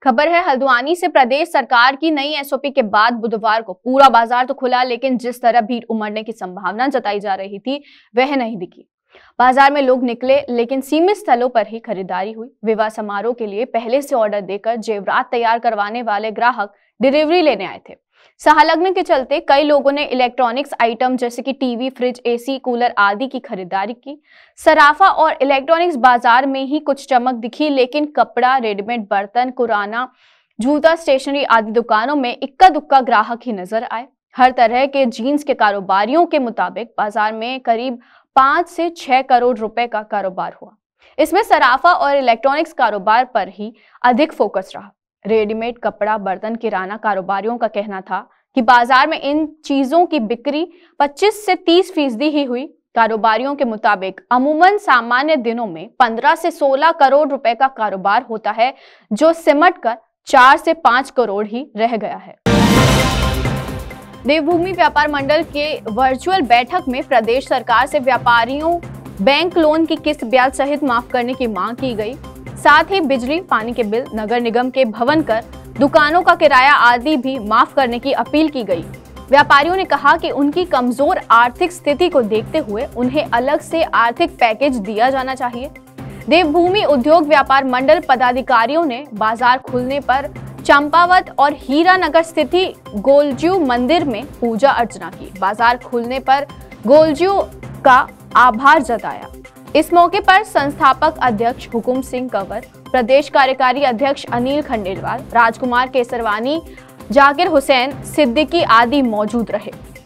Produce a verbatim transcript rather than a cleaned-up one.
खबर है हल्द्वानी से। प्रदेश सरकार की नई एसओपी के बाद बुधवार को पूरा बाजार तो खुला, लेकिन जिस तरह भीड़ उमड़ने की संभावना जताई जा रही थी वह नहीं दिखी। बाजार में लोग निकले, लेकिन सीमित स्थलों पर ही खरीदारी हुई। विवाह समारोह के लिए पहले से ऑर्डर देकर जेवरात तैयार करवाने वाले ग्राहक डिलीवरी लेने आए थे। सहलग्न के चलते कई लोगों ने इलेक्ट्रॉनिक्स आइटम जैसे कि टीवी, फ्रिज, एसी, कूलर आदि की खरीदारी की। सराफा और इलेक्ट्रॉनिक्स बाजार में ही कुछ चमक दिखी, लेकिन कपड़ा, रेडीमेड बर्तन, किराना, जूता, स्टेशनरी आदि दुकानों में इक्का दुक्का ग्राहक ही नजर आए। हर तरह के जीन्स के कारोबारियों के मुताबिक बाजार में करीब पांच से छह करोड़ रुपए का कारोबार हुआ। इसमें सराफा और इलेक्ट्रॉनिक्स कारोबार पर ही अधिक फोकस रहा। रेडीमेड कपड़ा, बर्तन, किराना कारोबारियों का कहना था कि बाजार में इन चीजों की बिक्री पच्चीस से तीस फीसदी ही हुई। कारोबारियों के मुताबिक अमूमन सामान्य दिनों में पंद्रह से सोलह करोड़ रुपए का कारोबार होता है, जो सिमट कर चार से पांच करोड़ ही रह गया है। देवभूमि व्यापार मंडल के वर्चुअल बैठक में प्रदेश सरकार से व्यापारियों बैंक लोन की किस्त ब्याज सहित माफ करने की मांग की गई। साथ ही बिजली, पानी के बिल, नगर निगम के भवन कर, दुकानों का किराया आदि भी माफ करने की अपील की गई। व्यापारियों ने कहा कि उनकी कमजोर आर्थिक स्थिति को देखते हुए उन्हें अलग से आर्थिक पैकेज दिया जाना चाहिए। देवभूमि उद्योग व्यापार मंडल पदाधिकारियों ने बाजार खुलने पर चंपावत और हीरानगर स्थित गोलजू मंदिर में पूजा अर्चना की। बाजार खुलने पर गोलजू का आभार जताया। इस मौके पर संस्थापक अध्यक्ष हुकुम सिंह कंवर, प्रदेश कार्यकारी अध्यक्ष अनिल खंडेलवाल, राजकुमार केसरवानी, जाकिर हुसैन सिद्दीकी आदि मौजूद रहे।